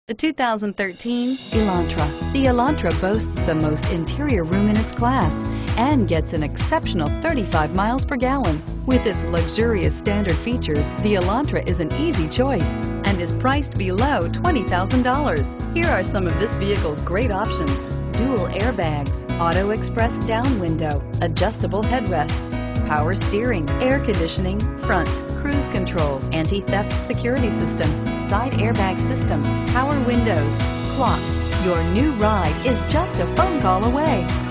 The 2013 Elantra. The Elantra boasts the most interior room in its class and gets an exceptional 35 miles per gallon. With its luxurious standard features, the Elantra is an easy choice and is priced below $20,000. Here are some of this vehicle's great options: dual airbags, auto express down window, adjustable headrests, power steering, air conditioning, front, cruise control, anti-theft security system, side airbag system, power windows, clock. Your new ride is just a phone call away.